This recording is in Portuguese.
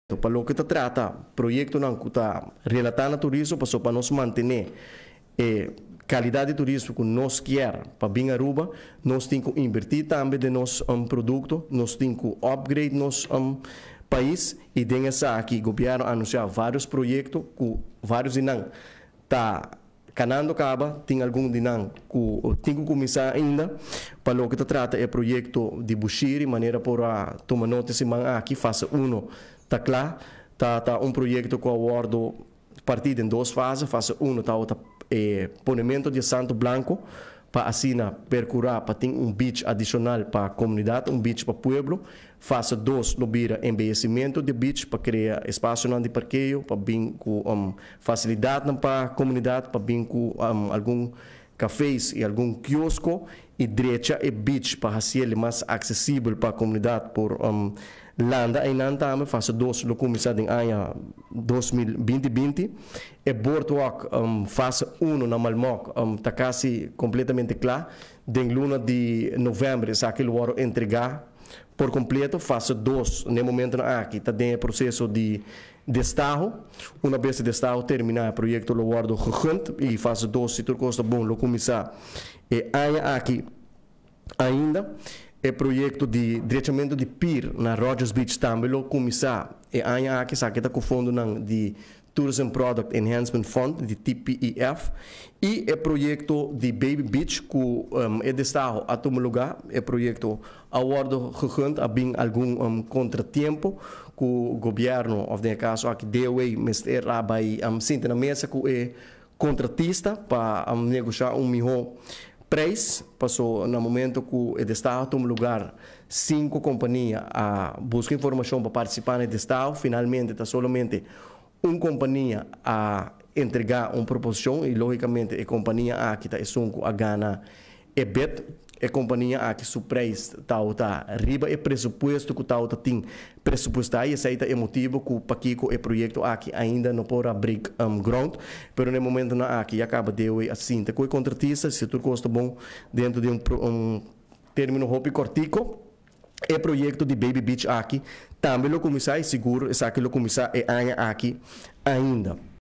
Para lo que se trata, proyecto que está relatado al turismo, para nos mantener calidad de turismo que nos quer para vir Aruba, nós temos que invertir também de nosso produto, nós temos que upgrade nosso país e dentro aqui o governo anunciar vários projetos que vários dinam tá canando acaba, tem algum dinam que tem que começar ainda para o que se trata é projeto de Bushiri, maneira para tomar nota se aqui fase 1 tá claro, tá projeto que eu abordo partido em duas fases, fase 1 tá ponimento de Santo Blanco para assim percurar para ter beach adicional para a comunidade, beach para o pueblo. Fase 2 lobira embellecimento de beach para criar espaço de parqueio, para vir com facilidade para a comunidade, para vir com algum cafés e algum quiosco e direita e beach para ser mais acessível para a comunidade por landa em também fase 2 lo começar em ano 2020 e boardwalk fase 1 na Malmoc está quase completamente claro de luna de novembro essa que o entregar por completo fase 2 no momento aqui está em processo de destajo uma vez destajo terminar o projeto lo guardo gegund e fase 2 se tudo está bom lo começar e aqui ainda o projeto de diretamento de pier na Rogers Beach também lo começar e ainda aqui está com fundo de Tourism Product Enhancement Fund de TPEF e o projeto de Baby Beach que é destaco a todo lugar o projeto awardo gegund a bem algum contratempo que o governo ou no caso aqui deu mestre lá vai sentar na mesa com o contratista para negociar melhor preço, passou no momento que o Estado toma lugar 5 companhias a buscar informação para participar no Estado, finalmente está somente uma companhia a entregar uma proposição e logicamente a companhia aqui está a ganhar e bet a companhia aqui o preço está riba e pressuposto que está tem pressupostar e esse é o motivo que para que o projeto aqui ainda não pode abrir ground, pero no momento na aqui acaba de assim com o contratista se tudo custa bom dentro de término hobby cortico o projeto de Baby Beach aqui também lo começar e seguro essa que lo começar é aqui ainda